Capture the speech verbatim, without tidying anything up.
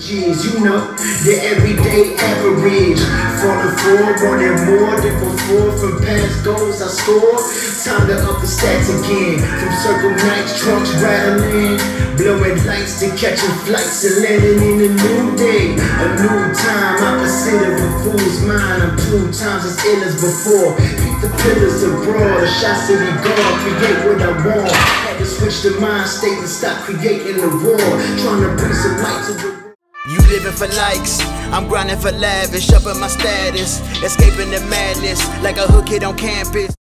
G's, you know, the everyday average. Falling forward, running more than before. From past goals I score. Time to up the stats again. From circle nights, trunks rattling, blowing lights to catching flights and landing in a new day, a new time. Opposite of a fool's mind. I'm two times as ill as before. Keep the pillars abroad, a shot city guard. Create what I want. Had to switch the mind state and stop creating the war. Trying to bring some light to the world. You living for likes, I'm grinding for lavish, up in my status, escaping the madness like a hood kid on campus.